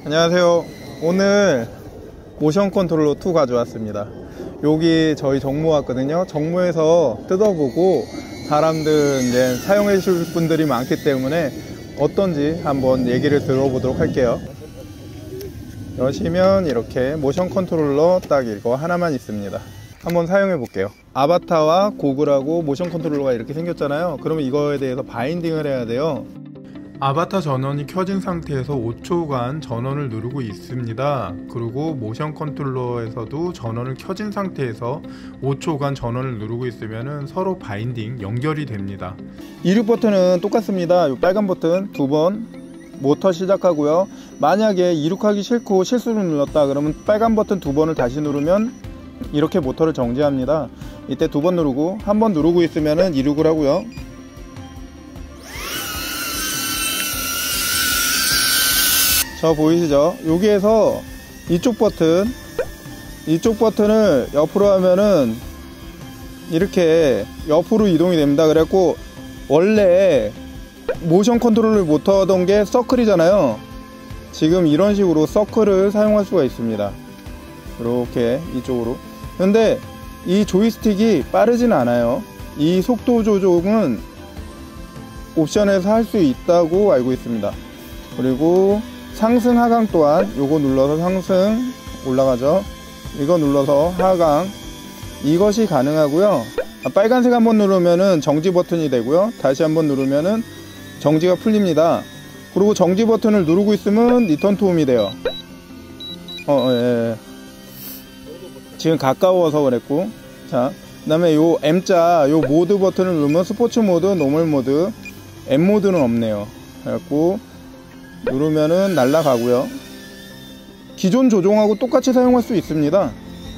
안녕하세요. 오늘 모션 컨트롤러 2 가져왔습니다. 여기 저희 정모 왔거든요. 정모에서 뜯어보고 사람들 이제 사용해 주실 분들이 많기 때문에 어떤지 한번 얘기를 들어보도록 할게요. 여시면 이렇게 모션 컨트롤러 딱 이거 하나만 있습니다. 한번 사용해 볼게요. 아바타와 고글하고 모션 컨트롤러가 이렇게 생겼잖아요. 그러면 이거에 대해서 바인딩을 해야 돼요. 아바타 전원이 켜진 상태에서 5초간 전원을 누르고 있습니다. 그리고 모션 컨트롤러에서도 전원을 켜진 상태에서 5초간 전원을 누르고 있으면 서로 바인딩 연결이 됩니다. 이륙 버튼은 똑같습니다. 이 빨간 버튼 2번 모터 시작하고요. 만약에 이륙하기 싫고 실수로 눌렀다 그러면 빨간 버튼 2번을 다시 누르면 이렇게 모터를 정지합니다. 이때 2번 누르고 1번 누르고 있으면 이륙을 하고요. 저 보이시죠? 여기에서 이쪽 버튼을 옆으로 하면은 이렇게 옆으로 이동이 됩니다. 그래갖고 원래 모션 컨트롤을 못 하던 게 서클이잖아요. 지금 이런 식으로 서클을 사용할 수가 있습니다. 이렇게 이쪽으로. 근데 이 조이스틱이 빠르진 않아요. 이 속도 조정은 옵션에서 할 수 있다고 알고 있습니다. 그리고 상승 하강 또한 요거 눌러서 상승 올라가죠. 이거 눌러서 하강 이것이 가능하고요. 빨간색 한번 누르면은 정지 버튼이 되고요. 다시 한번 누르면은 정지가 풀립니다. 그리고 정지 버튼을 누르고 있으면 리턴 투 홈이 돼요. 예. 지금 가까워서 그랬고, 자, 그 다음에 요 M자 요 모드 버튼을 누르면 스포츠 모드, 노멀 모드, M 모드는 없네요. 그래갖고 누르면은 날아가고요. 기존 조종하고 똑같이 사용할 수 있습니다.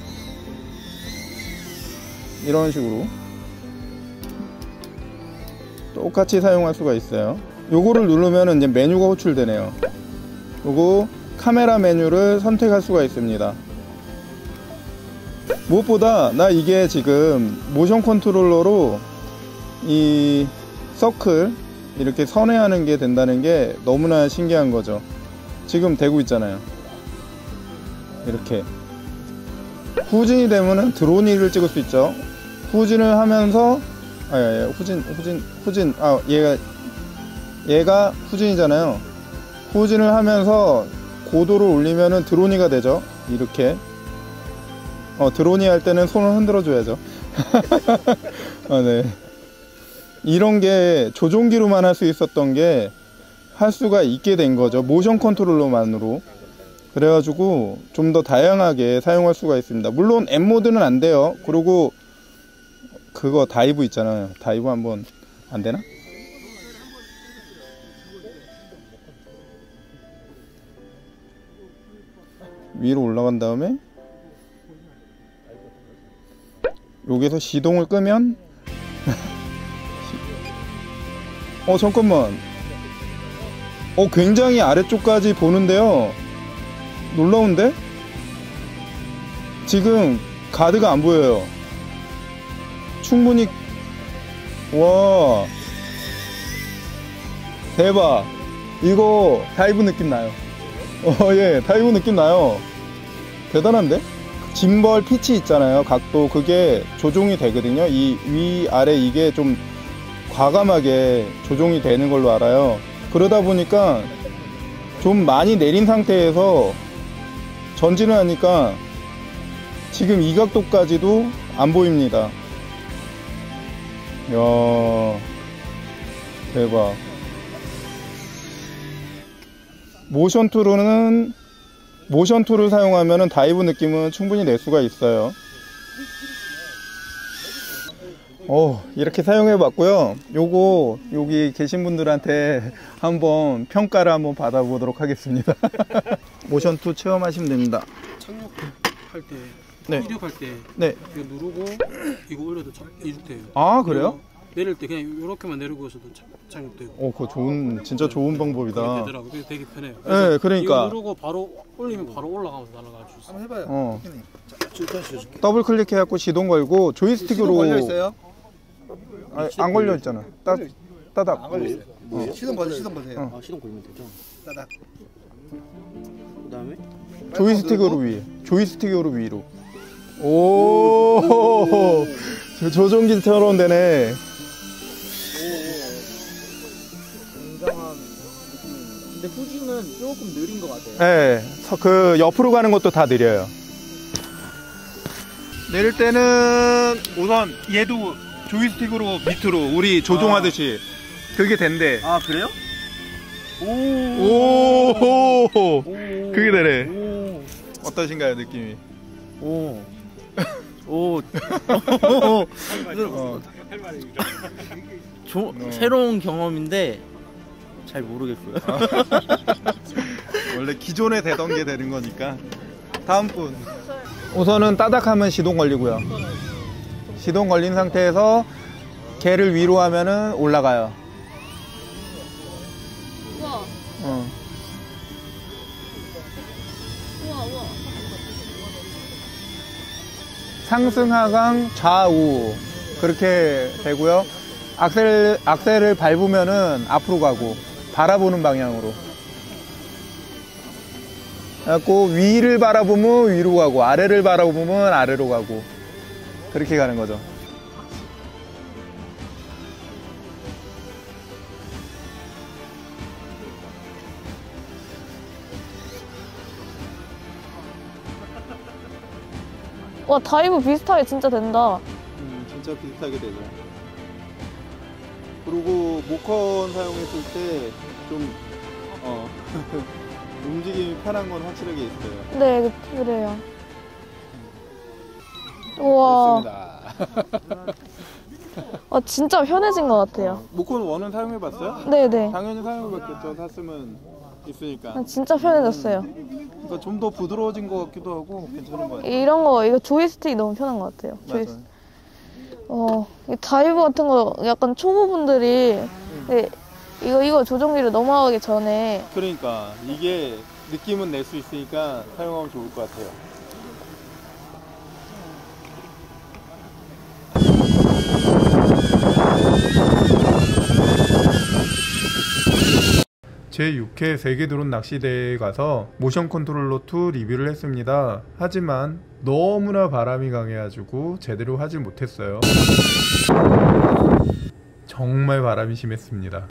이런 식으로 똑같이 사용할 수가 있어요. 요거를 누르면은 이제 메뉴가 호출되네요. 요거 카메라 메뉴를 선택할 수가 있습니다. 무엇보다 나 이게 지금 모션 컨트롤러로 이 서클 이렇게 선회하는 게 된다는 게 너무나 신기한 거죠. 지금 되고 있잖아요. 이렇게 후진이 되면은 드로니를 찍을 수 있죠. 후진을 하면서 후진 얘가 후진이잖아요. 후진을 하면서 고도를 올리면은 드로니가 되죠. 이렇게 드로니 할 때는 손을 흔들어 줘야죠. 네. 이런 게 조종기로만 할 수 있었던 게 할 수가 있게 된 거죠. 모션 컨트롤러만으로. 그래가지고 좀 더 다양하게 사용할 수가 있습니다. 물론 M 모드는 안 돼요. 그리고 그거 다이브 있잖아요. 다이브 한번 안 되나? 위로 올라간 다음에 여기서 시동을 끄면 잠깐만. 굉장히 아래쪽까지 보는데요. 놀라운데? 지금 가드가 안 보여요. 충분히. 와, 대박. 이거 다이브 느낌 나요. 예, 다이브 느낌 나요. 대단한데? 짐벌 피치 있잖아요. 각도 그게 조종이 되거든요. 이 위아래 이게 좀 과감하게 조종이 되는 걸로 알아요. 그러다 보니까 좀 많이 내린 상태에서 전진을 하니까 지금 이 각도까지도 안 보입니다. 이야, 대박. 모션 툴을 사용하면 다이브 느낌은 충분히 낼 수가 있어요. 이렇게 사용해 봤고요. 요거 여기 계신 분들한테 한번 평가를 한번 받아보도록 하겠습니다. 모션 툴 체험하시면 됩니다. 착륙할 때, 네. 이륙할 때 네. 이거 누르고 이거 올려도 이륙돼요. 아, 그래요? 내릴 때 그냥 이렇게만 내리고 있어도 착륙되고. 그거 진짜 좋은 방법이다. 되더라고요. 그래서 되게 편해요. 네, 그러니까 이거 누르고 바로 올리면 바로 올라가면서 날아갈 수 있어요. 한번 해봐요. 더블 클릭해갖고 시동 걸고 조이스틱으로. 시동 걸려 있어요? 안 걸려 있잖아. 따닥. 안 걸려 있어요. 시동 거세요. 시동 걸면 되죠. 따닥. 그다음에 조이스틱으로 위로. 오, 조종기처럼 되네. 굉장한 느낌입니다. 근데 후진은 조금 느린 것 같아요. 네, 그 옆으로 가는 것도 다 느려요. 내릴 때는 우선 얘도 조이스틱으로 밑으로 우리 조종하듯이 그게 된대. 아 그래요? 오, 그게 되네. 오. 어떠신가요, 느낌이? 오. 오. 새로운 경험인데 잘 모르겠고요. 원래 기존에 되던 게 되는 거니까. 다음 분. 우선은 따닥하면 시동 걸리고요. 시동 걸린 상태에서 개를 위로 하면은 올라가요. 우와. 어. 우와. 상승 하강 좌우 그렇게 되고요. 악셀을 밟으면은 앞으로 가고 바라보는 방향으로. 그래갖고 위를 바라보면 위로 가고 아래를 바라보면 아래로 가고 그렇게 가는 거죠. 와, 다이브 비슷하게 진짜 된다. 진짜 비슷하게 되죠. 그리고 모컨 사용했을 때 좀 움직임이 편한 건 확실하게 있어요. 네, 그래요. 우와. 됐습니다. 진짜 편해진 것 같아요. 모컨 1은 사용해봤어요? 네네. 당연히 사용해봤겠죠. 샀으면 있으니까. 진짜 편해졌어요. 그러니까 좀 더 부드러워진 것 같기도 하고 괜찮은 것 같아요. 이거 조이스틱이 너무 편한 것 같아요. 맞아요. 이 다이브 같은 거 약간 초보분들이 이거 조종기를 넘어가기 전에 그러니까 이게 느낌은 낼 수 있으니까 사용하면 좋을 것 같아요. 제6회 세계드론 낚시대회에 가서 모션 컨트롤러 2 리뷰를 했습니다. 하지만 너무나 바람이 강해가지고 제대로 하질 못했어요. 정말 바람이 심했습니다.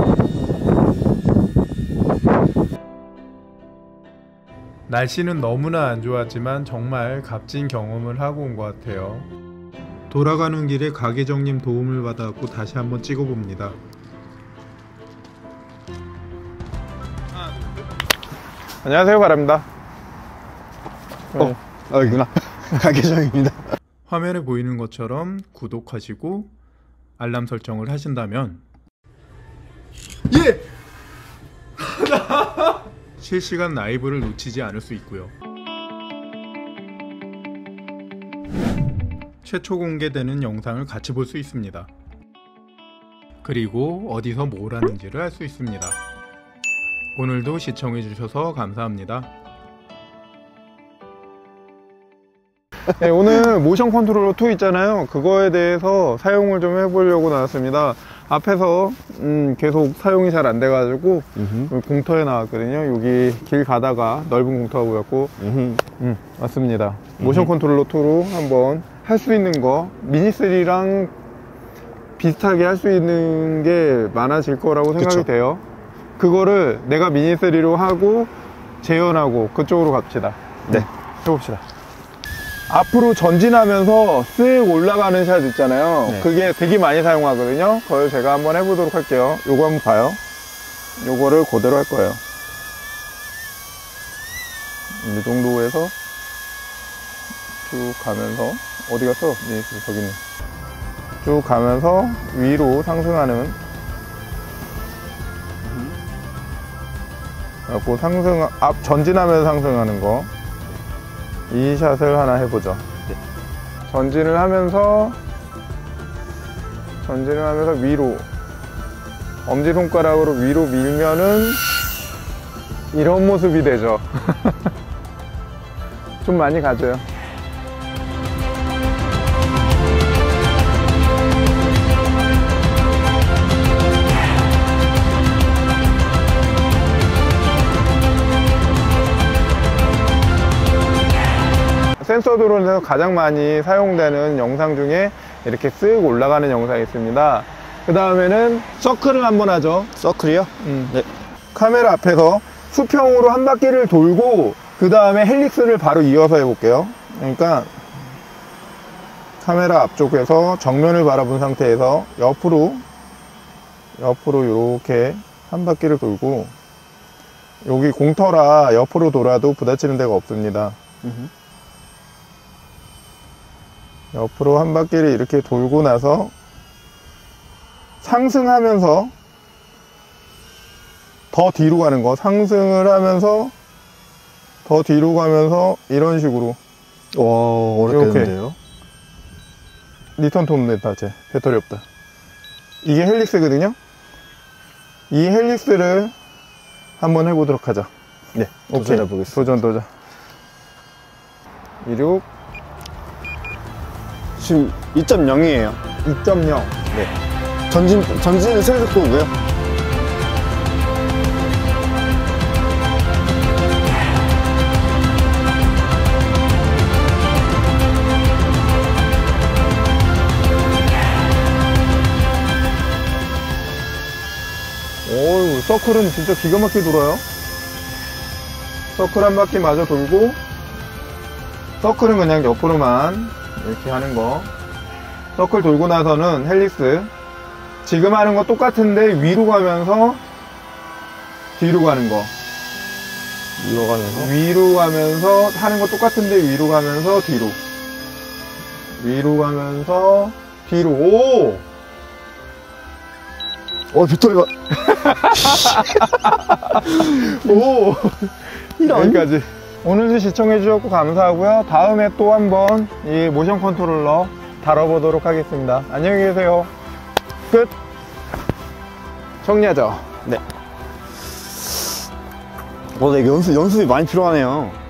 날씨는 너무나 안 좋았지만 정말 값진 경험을 하고 온 것 같아요. 돌아가는 길에 가계정님 도움을 받아갖고 다시 한번 찍어봅니다. 안녕하세요, 바람입니다. 여기구나. 가계정입니다. 화면에 보이는 것처럼 구독하시고 알람 설정을 하신다면 실시간 라이브를 놓치지 않을 수 있고요. 최초 공개되는 영상을 같이 볼 수 있습니다. 그리고 어디서 뭘 하는지를 알 수 있습니다. 오늘도 시청해주셔서 감사합니다. 네, 오늘 모션 컨트롤러 2 있잖아요. 그거에 대해서 사용을 좀 해보려고 나왔습니다. 앞에서 계속 사용이 잘 안 돼가지고 공터에 나왔거든요. 여기 길 가다가 넓은 공터가 보였고 맞습니다. 모션 컨트롤러 2로 한번 할 수 있는 거 미니3랑 비슷하게 할 수 있는 게 많아질 거라고 생각이 돼요. 그거를 내가 미니3로 하고 재현하고 그쪽으로 갑시다. 네, 해봅시다. 앞으로 전진하면서 쓱 올라가는 샷 있잖아요. 네. 그게 되게 많이 사용하거든요. 그걸 제가 한번 해보도록 할게요. 요거 한번 봐요. 요거를 그대로 할 거예요. 이 정도에서 쭉 가면서 어디 갔어? 네, 저기 있네. 쭉 가면서 위로 상승하는 그리고 전진하면서 상승하는 거. 이 샷을 하나 해보죠. 네. 전진을 하면서 위로 엄지손가락으로 위로 밀면은 이런 모습이 되죠. 좀 많이 가져요. 센서 드론에서 가장 많이 사용되는 영상 중에 이렇게 쓱 올라가는 영상이 있습니다. 그 다음에는 서클을 한번 하죠. 서클이요? 네. 카메라 앞에서 수평으로 한 바퀴를 돌고 그 다음에 헬릭스를 바로 이어서 해볼게요. 그러니까 카메라 앞쪽에서 정면을 바라본 상태에서 옆으로 이렇게 한 바퀴를 돌고, 여기 공터라 옆으로 돌아도 부딪히는 데가 없습니다. 옆으로 한 바퀴를 이렇게 돌고 나서 상승하면서 더 뒤로 가는 거, 상승을 하면서 더 뒤로 가면서 이런 식으로. 와, 어렵겠는데요? 리턴 톱 냈다, 쟤. 배터리 없다. 이게 헬릭스거든요? 이 헬릭스를 한번 해보도록 하죠. 네, 오케이. 도전해보겠습니다. 도전. 이륙. 지금 2.0이에요. 2.0. 네. 전진은 세속도고요. 오우, 서클은 진짜 기가 막히게 돌아요. 서클 한 바퀴 마저 돌고, 서클은 그냥 옆으로만 이렇게 하는 거. 서클 돌고 나서는 헬릭스. 지금 하는 거 똑같은데 위로 가면서 뒤로 가는 거. 위로 가면서 하는 거 똑같은데 위로 가면서 뒤로. 위로 가면서 뒤로. 오! 배터리가. 오! 여기까지. 오늘도 시청해주셨고 감사하고요. 다음에 또 한번 이 모션 컨트롤러 다뤄보도록 하겠습니다. 안녕히 계세요. 끝. 정리하죠. 네. 네, 연습이 많이 필요하네요.